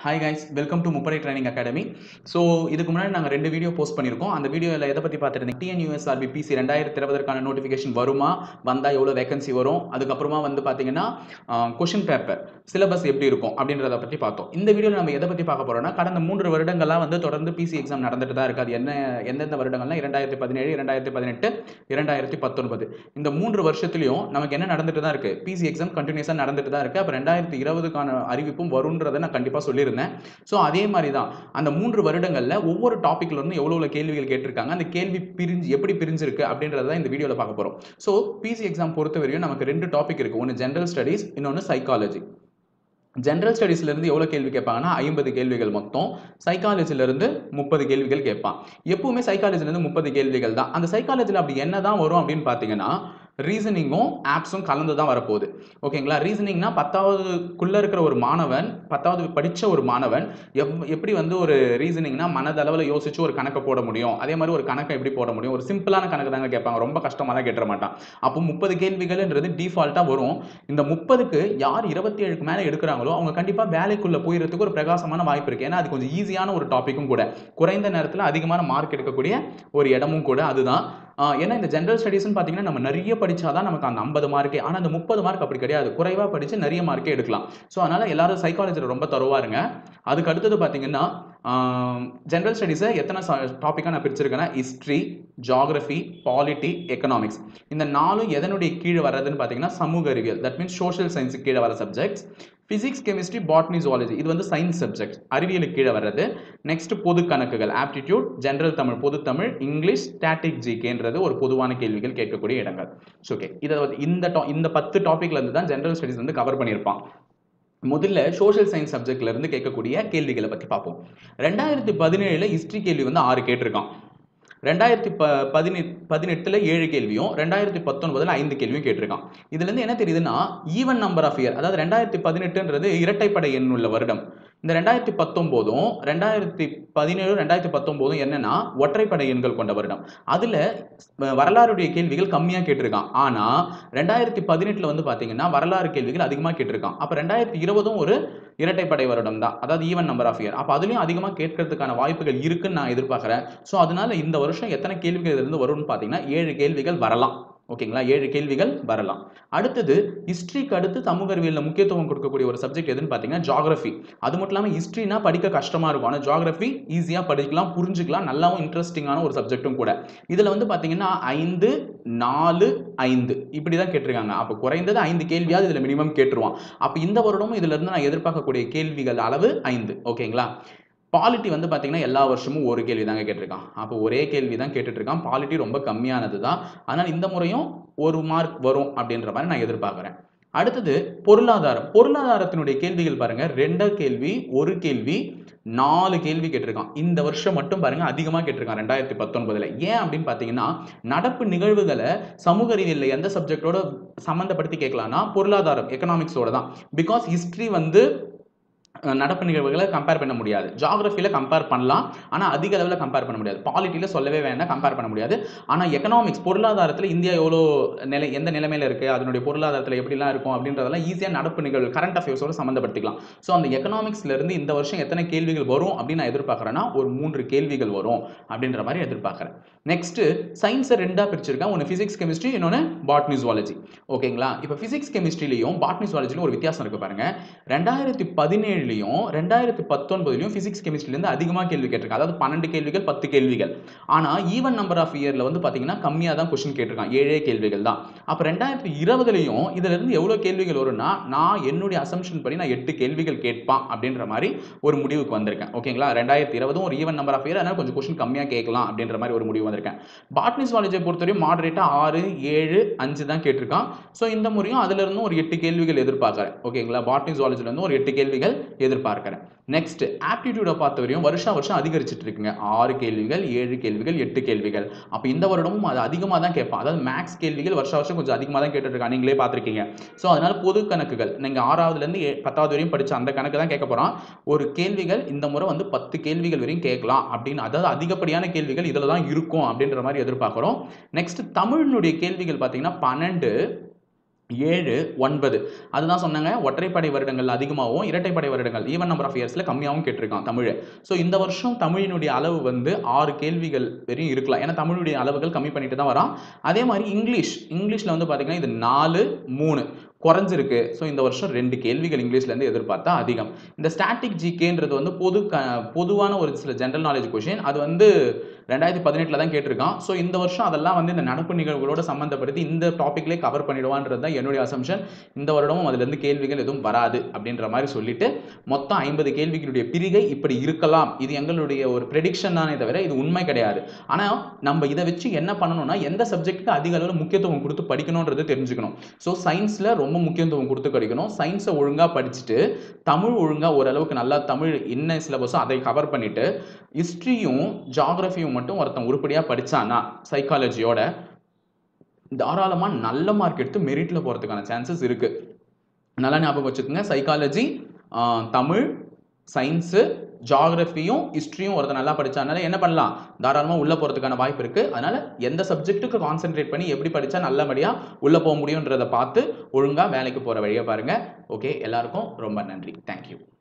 Hi guys, welcome to Mupari Training Academy. So, இதுக்கு முன்னாடி நாங்க ரெண்டு வீடியோ போஸ்ட் பண்ணிருக்கோம். அந்த வீடியோல எதை பத்தி பார்த்திருந்தீங்க? TNUSRB PC 2020க்கான நோட்டிஃபிகேஷன் வருமா? வந்தா எவ்வளவு வேகன்சி வரும்? அதுக்கு அப்புறமா வந்து பாத்தீங்கன்னா क्वेश्चन பேப்பர் சிலபஸ் எப்படி இருக்கும் அப்படின்றத பத்தி பார்த்தோம். இந்த வீடியோல நம்ம எதை பத்தி பார்க்க போறோம்னா கடந்த 3 வருடங்களா வந்து தொடர்ந்து PC எக்ஸாம் நடந்துட்டு தான் இருக்கு. அது எந்தெந்த வருடங்கள்னா 2017, 2018, 2019. இந்த 3 வருஷத்துலயும் நமக்கு என்ன நடந்துட்டு தான் இருக்கு? PC எக்ஸாம் கண்டினியூஸா நடந்துட்டு தான் இருக்கு. அப்ப 2020க்கான அறிவிப்பும் வரும்ன்றதை நான் கண்டிப்பா சொல்லியிருந்தேன். ஸோ அதே மாதிரி தான் அந்த 3 வருடங்களில் ஒவ்வொரு டாப்பிக்ல இருந்து எவ்வளோ கேள்விகள் கேட்டிருக்காங்க, அந்த கேள்வி எப்படி பிரிஞ்சிருக்கு அப்படின்றத தான் இந்த வீடியோவில் பார்க்க போகிறோம். ஸோ பிசி எக்ஸாம் பொறுத்த வரையும் நமக்கு 2 டாபிக் இருக்கு. ஒன்று ஜென்ரல் ஸ்டடீஸ், இன்னொன்று சைக்காலஜி. ஜென்ரல் ஸ்டடீஸ்ல இருந்து எவ்வளவு கேள்வி கேட்பாங்கன்னா 50 கேள்விகள் மொத்தம். சைக்காலஜில இருந்து 30 கேள்விகள் கேட்பான். எப்பவுமே சைக்காலஜில இருந்து 30 கேள்விகள் தான். அந்த சைக்காலஜில அப்படி என்னதான் வரும் அப்படின்னு பாத்தீங்கன்னா ரீசனிங்கும் ஆப்ஸும் கலந்து தான் வரப்போகுது. ஓகேங்களா? ரீசனிங்னா 10வதுக்குள்ள இருக்கிற ஒரு மாணவன், 10வது படிச்ச ஒரு மாணவன் எப்படி வந்து ஒரு ரீசனிங்னா மனதளவில் யோசிச்சு ஒரு கணக்கை போட முடியும், அதே மாதிரி ஒரு கணக்கை எப்படி போட முடியும், ஒரு சிம்பிளான கணக்கு தாங்க கேட்பாங்க, ரொம்ப கஷ்டமாலாம் கேட்டுற மாட்டான். அப்போ 30 கேள்விகள்ன்றது டிஃபால்ட்டா வரும். இந்த 30க்கு யார் 27க்கு மேலே எடுக்கிறாங்களோ அவங்க கண்டிப்பா வேலைக்குள்ள போயிறதுக்கு ஒரு பிரகாசமான வாய்ப்பு இருக்கு. ஏன்னா அது கொஞ்சம் ஈஸியான ஒரு டாபிக்கும் கூட, குறைந்த நேரத்தில் அதிகமான மார்க் எடுக்கக்கூடிய ஒரு இடமும் கூட. அதுதான் ஏன்னா இந்த ஜென்ரல் ஸ்டடீஸ்னு பார்த்தீங்கன்னா நம்ம நிறைய படிச்சாதான் நமக்கு அந்த 50 மார்க்கே. ஆனால் அந்த 30 மார்க் அப்படி கிடையாது, குறைவாக படிச்சு நிறைய மார்க்கே எடுக்கலாம். ஸோ அதனால எல்லாரும் சைக்காலஜியில் ரொம்ப தருவா இருங்க. அதுக்கு அடுத்தது பார்த்தீங்கன்னா ஜென்ரல் ஸ்டடீஸை எத்தனை டாப்பிக்காக நான் பிரிச்சிருக்கேன்னா ஹிஸ்ட்ரி, ஜியாகிரபி, பாலிட்டி, எக்கனாமிக்ஸ். இந்த 4 எதனுடைய கீழே வர்றதுன்னு பார்த்தீங்கன்னா சமூக அறிவியல், தட் மீன்ஸ் சோஷியல் சயின்ஸுக்கு கீழே வர subjects. Physics, chemistry, botany, zoology இது வந்து சயின்ஸ் சப்ஜெக்ட், அறிவியலுக்கு கீழே வர்றது. நெக்ஸ்ட் பொது கணக்குகள், ஆப்டிடியூட், ஜென்ரல் தமிழ், பொது தமிழ், இங்கிலீஷ், ஸ்டாட்டிக் ஜிகேன்றது ஒரு பொதுவான கேள்விகள் கேட்கக்கூடிய இடங்கள். ஓகே, இதை இந்த 10 டாபிக்ல இருந்து தான் ஜென்ரல் ஸ்டடீஸ் வந்து கவர் பண்ணியிருப்பான். முதல்ல சோஷியல் சயின்ஸ் சப்ஜெக்ட்ல இருந்து கேட்கக்கூடிய கேள்விகளை பத்தி பார்ப்போம். 2017 ஹிஸ்டரி கேள்வி வந்து 6 கேட்டிருக்கான். 2018 7 கேள்வியும், 2019 5 கேள்வியும் கேட்டிருக்கான். இதுல இருந்து என்ன தெரியுதுன்னா ஈவன் நம்பர் ஆஃப் இயர், அதாவது 2018ன்றது இரட்டைப்படை எண் உள்ள வருடம். இந்த 2019 2017 2019 என்னன்னா ஒற்றைப்படை எண்கள் கொண்ட வருடம். அதுல வரலாறுடைய கேள்விகள் கம்மியா கேட்டிருக்கான். ஆனா 2018 வந்து பாத்தீங்கன்னா வரலாறு கேள்விகள் அதிகமா கேட்டிருக்கான். அப்ப 2020 ஒரு இரட்டைப்படை வருடம் தான், அதாவது ஈவன் நம்பர் ஆஃப் இயர். அப்ப அதுலயும் அதிகமா கேட்கறதுக்கான வாய்ப்புகள் இருக்குன்னு நான் எதிர்பார்க்கிறேன். ஸோ அதனால இந்த வருஷம் எத்தனை கேள்விகள் இருந்து வரும்னு பாத்தீங்கன்னா 7 கேள்விகள் வரலாம். ஓகேங்களா? 7 கேள்விகள் வரலாம். அடுத்தது ஹிஸ்டரிக்கு அடுத்து சமூக அறிவியல்ல முக்கியத்துவம் கொடுக்கக்கூடிய ஒரு சப்ஜெக்ட் எதுன்னு பாத்தீங்கன்னா ஜியாகிரபி. அது மட்டும் இல்லாம ஹிஸ்டரினா படிக்க கஷ்டமா இருக்கும், ஆனா ஜியாகிரபி ஈஸியா படிக்கலாம், புரிஞ்சுக்கலாம், நல்லாவும் இன்ட்ரெஸ்டிங்கான ஒரு சப்ஜெக்டும் கூட. இதுல வந்து பாத்தீங்கன்னா 5 4 5 இப்படிதான் கேட்டிருக்காங்க. அப்ப குறைந்தது 5 கேள்வியாவது இதுல மினிமம் கேட்டுருவான். அப்ப இந்த வருடமும் இதுல இருந்து நான் எதிர்பார்க்கக்கூடிய கேள்விகள் அளவு 5. ஓகேங்களா? பாலிட்டி வந்து பார்த்தீங்கன்னா எல்லா வருஷமும் ஒரு கேள்வி தாங்க கேட்டிருக்கான். அப்போ ஒரே கேள்வி தான் கேட்டுட்டு இருக்கான். பாலிட்டி ரொம்ப கம்மியானது தான். ஆனால் இந்த முறையும் ஒரு மார்க் வரும் அப்படின்ற மாதிரி நான் எதிர்பார்க்குறேன். அடுத்தது பொருளாதாரம். பொருளாதாரத்தினுடைய கேள்விகள் பாருங்க, 2 கேள்வி, 1 கேள்வி, 4 கேள்வி கேட்டிருக்கான். இந்த வருஷம் மட்டும் பாருங்க அதிகமாக கேட்டிருக்கான் 2019. ஏன் அப்படின்னு பார்த்தீங்கன்னா நடப்பு நிகழ்வுகளை சமூக அறிவியல்ல எந்த சப்ஜெக்டோட சம்மந்தப்படுத்தி கேட்கலாம்னா பொருளாதாரம், எக்கனாமிக்ஸோட தான். பிகாஸ் ஹிஸ்டரி வந்து நடப்பு நிகழ்வுகளை கம்பேர் பண்ண முடியாது, ஜியாகிரபியில் கம்பேர் பண்ணலாம், ஆனால் அதிக அளவில் கம்பேர் பண்ண முடியாது. பாலிட்டியில் சொல்லவே வேண்டாம், கம்பேர் பண்ண முடியாது. ஆனால் எக்கனாமிக்ஸ், பொருளாதாரத்தில் இந்தியா எவ்வளோ எந்த நிலைமையில் இருக்குது, அதனுடைய பொருளாதாரத்தில் எப்படிலாம் இருக்கும் அப்படின்றதெல்லாம் ஈஸியாக நடப்பு நிகழ்வு கரண்ட் அஃபேர்ஸோடு சம்மந்தப்படுத்திக்கலாம். ஸோ அந்த எக்கனாமிக்ஸ்லேருந்து இந்த வருஷம் எத்தனை கேள்விகள் வரும் அப்படின்னு நான் எதிர்பார்க்குறேன்னா ஒரு 3 கேள்விகள் வரும் அப்படின்ற மாதிரி எதிர்பார்க்குறேன். நெக்ஸ்ட் சயின்ஸை 2ஆக பிரிச்சிருக்கேன். ஒன்று ஃபிசிக்ஸ் கெமிஸ்ட்ரி, இன்னொன்று பாட்னி ஜுவாலஜி. ஓகேங்களா? இப்போ ஃபிசிக்ஸ் கெமிஸ்ட்ரிலையும் பாட்னி ஜுவாலஜிலையும் ஒரு வித்தியாசம் இருக்குது பாருங்க. 2017 2019 பிசிக்ஸ் கெமிஸ்ட்ரியிலிருந்து அதிகமாக கேள்வி கேட்டிருக்காங்க. அதாவது 12 கேள்விகள், 10 கேள்விகள். ஆனால் ஈவன் நம்பர் ஆஃப் இயர்ல வந்து பார்த்தீங்கன்னா கம்மியாக தான் கொஸ்டின் கேட்டிருக்கான், 7 கேள்விகள் தான். அப்போ 2020 இதுல இருந்து எவ்வளோ கேள்விகள் வரும்னா நான் என்னுடைய அசம்ஷன் படி நான் 8 கேள்விகள் கேட்பான் அப்படின்ற மாதிரி ஒரு முடிவுக்கு வந்திருக்கேன். ஓகேங்களா? 2020 ஒரு ஈவன் நம்பர் ஆஃப் இயர், அதனால கொஞ்சம் கொஸ்டின் கம்மியாக கேட்கலாம் அப்படின்ற மாதிரி ஒரு முடிவு வந்திருக்கேன். பாட்னி ஜுவாலஜியை பொறுத்தவரையும் மாடரேட்டா 6 7 5 தான் கேட்டிருக்கான். ஸோ இந்த முறையும் அதுல இருந்து ஒரு 8 கேள்விகள் எதிர்பார்க்கிறேன். ஓகேங்களா? பாட்னி ஜுவாலஜில இருந்து ஒரு 8 கேள்விகள் எதிர்பார்க்கிறேன். நெக்ஸ்ட் ஆப்டிடியூட பார்த்த வரையும் வருஷம் அதிகரிச்சிட்டு இருக்குங்க. 6 கேள்விகள், 7 கேள்விகள், 8 கேள்விகள். அப்ப இந்த வருடமும் அது அதிகமாக தான் கேட்பான். அதாவது மேக்ஸ் கேள்விகள் வருஷம் கொஞ்சம் அதிகமாக தான் கேட்டுட்டு இருக்கான், நீங்களே பார்த்துருக்கீங்க. ஸோ அதனால பொது கணக்குகள் நீங்க 6வதுலேருந்து 10வது வரையும் படிச்ச அந்த கணக்கு தான் கேட்க போறான். ஒரு கேள்விகள் இந்த முறை வந்து 10 கேள்விகள் வரையும் கேட்கலாம் அப்படின்னு, அதாவது அதிகப்படியான கேள்விகள் இதுல தான் இருக்கும் அப்படின்ற மாதிரி எதிர்பார்க்கிறோம். நெக்ஸ்ட் தமிழினுடைய கேள்விகள் பார்த்தீங்கன்னா 12 7, 9 அதுதான் சொன்னாங்க. ஒற்றைப்படை வருடங்கள் அதிகமாகவும், இரட்டைப்படை வருடங்கள் ஈவன் நம்பர் ஆஃப் இயர்ஸ்ல கம்மியாகவும் கேட்டிருக்கான் தமிழ். ஸோ இந்த வருஷம் தமிழினுடைய அளவு வந்து 6 கேள்விகள் வரையும் இருக்கலாம். ஏன்னா தமிழுடைய அளவுகள் கம்மி பண்ணிட்டு தான் வரான். அதே மாதிரி இங்கிலீஷ்ல வந்து பார்த்தீங்கன்னா இது 4, 3 குறைஞ்சிருக்கு. ஸோ இந்த வருஷம் 2 கேள்விகள் இங்கிலீஷ்லேருந்து எதிர்பார்த்தா அதிகம். இந்த ஸ்டாட்டிக் ஜிகேன்றது வந்து பொதுவான ஒரு சில ஜென்ரல் நாலேஜ் கொஷின். அது வந்து 2018ல தான் கேட்டிருக்கான். ஸோ இந்த வருஷம் அதெல்லாம் வந்து இந்த நடப்பு நிகழ்வுகளோட சம்மந்தப்படுத்தி இந்த டாபிக்லேயே கவர் பண்ணிடுவான்றது தான் என்னுடைய அசம்ஷன். இந்த வருடமும் அதுலேருந்து கேள்விகள் எதுவும் வராது அப்படின்ற மாதிரி சொல்லிட்டு மொத்தம் 50 கேள்விகளுடைய பிரிகை இப்படி இருக்கலாம். இது எங்களுடைய ஒரு ப்ரெடிக்ஷன் தானே தவிர இது உண்மை கிடையாது. ஆனால் நம்ம இதை வச்சு என்ன பண்ணணும்னா எந்த சப்ஜெக்ட்டுக்கு அதிக அளவில் முக்கியத்துவம் கொடுத்து படிக்கணுன்றது தெரிஞ்சுக்கணும். ஸோ சயின்ஸில் ரொம்ப முக்கியத்துவம் கொடுத்து படிக்கணும். சயின்ஸை ஒழுங்காக படிச்சுட்டு தமிழ் ஒழுங்காக ஓரளவுக்கு நல்லா தமிழ் என்ன சிலபஸோ அதை கவர் பண்ணிட்டு ஹிஸ்ட்ரியும் ஜியாகிரபியும் மட்டும் ஒருத்தன் உருப்படியாக படித்தானா சைக்காலஜியோட தாராளமாக நல்ல மார்க் எடுத்து மெரிட்டில் போகிறதுக்கான சான்சஸ் இருக்குது. நல்லா ஞாபகம் வச்சுக்கோங்க. சைக்காலஜி, தமிழ், சயின்ஸு, ஜியாகிரபியும் ஹிஸ்ட்ரியும் ஒருத்தர் நல்லா படித்தானால என்ன பண்ணலாம், தாராளமாக உள்ளே போகிறதுக்கான வாய்ப்பு இருக்குது. அதனால் எந்த சப்ஜெக்ட்டுக்கு கான்சென்ட்ரேட் பண்ணி எப்படி படித்தா நல்லபடியாக உள்ளே போக முடியுன்றதை பார்த்து ஒழுங்காக வேலைக்கு போகிற வழியை பாருங்கள். ஓகே, எல்லாருக்கும் ரொம்ப நன்றி. தேங்க்யூ.